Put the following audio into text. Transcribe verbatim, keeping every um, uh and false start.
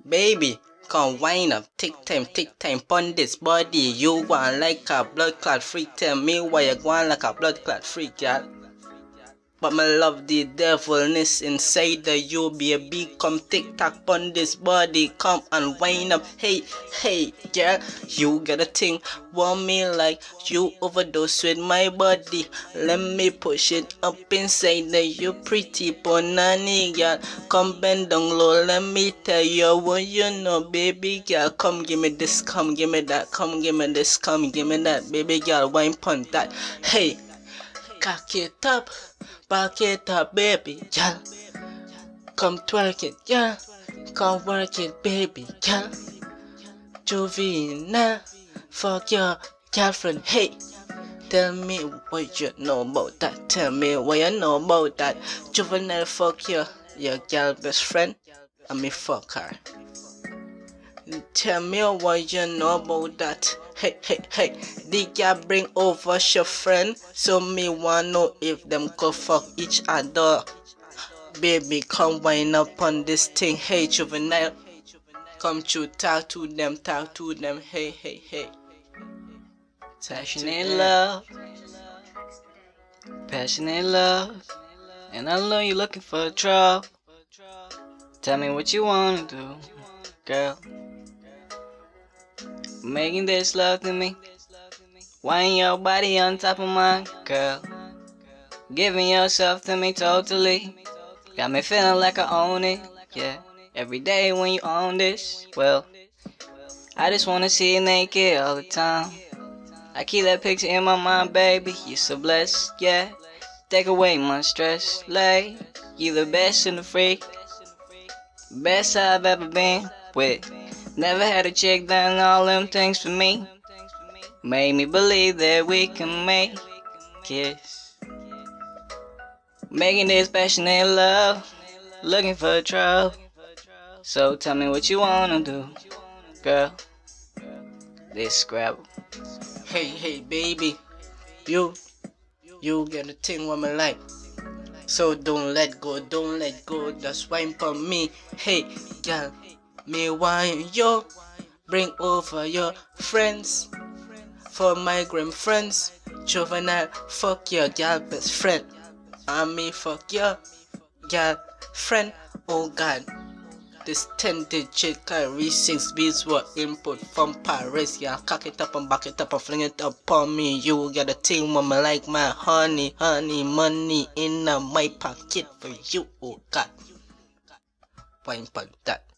Baby, come wind up, take time, take time, pon this body. You want like a blood clot freak, tell me why you want like a blood clot freak, y'all. But me love the devilness inside the you, baby. Come tick tock on this body, come and wind up. Hey, hey, girl, you got a thing. Want me like you overdose with my body. Let me push it up inside the you pretty punani, girl. Come bend down low, let me tell you what you know, baby girl. Come give me this, come give me that, come give me this, come give me that, baby girl. Wine pon that. Hey, cock it up. Back it up, baby, girl. Come twerk it, girl. Come work it, baby, girl. Juvena, fuck your girlfriend. Hey, tell me what you know about that. Tell me what you know about that. Juvenile, fuck your your girl best friend. And me fuck her. Tell me what you know about that. Hey, hey, hey, the girl bring over your friend, so me wanna know if them could fuck each other. Baby, come wind up on this thing. Hey, Juvenile, come to talk to them, talk to them. Hey, hey, hey. Passionate love, passionate love, and I know you're looking for trouble. Tell me what you wanna do, girl. Making this love to me, wind your body on top of mine, girl. Giving yourself to me totally, got me feeling like I own it, yeah. Every day when you own this, well, I just wanna see you naked all the time. I keep that picture in my mind, baby, you're so blessed, yeah. Take away my stress, like, you the best in the freak, best I've ever been with. Never had a chick done all them things for me. Made me believe that we can make kiss. Making this passionate love, looking for trouble. So tell me what you wanna do, girl. This Scrabble. Hey, hey, baby, you, you get a thing with my life. So don't let go, don't let go. Just wine for me. Hey, girl. Me want you, bring over your friends. For migrant friends, Juvenile, fuck your girl best friend. And me fuck your girl friend. Oh God, this ten digit carry six beats were input from Paris. Yeah, cock it up and back it up and fling it up on me. You got a thing, mama, like my honey, honey, money in my pocket for you. Oh God, wine for that.